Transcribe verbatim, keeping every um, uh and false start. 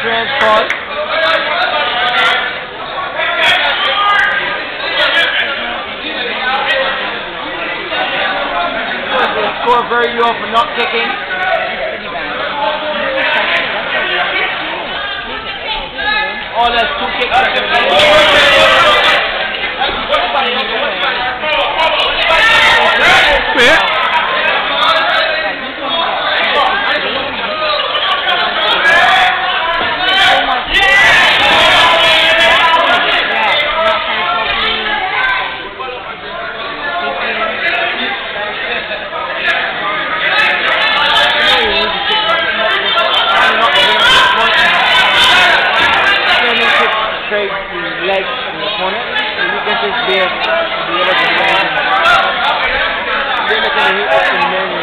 Trans called. Score very low for not kicking. Oh, that's two kicks. Yeah. Legs in the corner, and you can just be a, be able to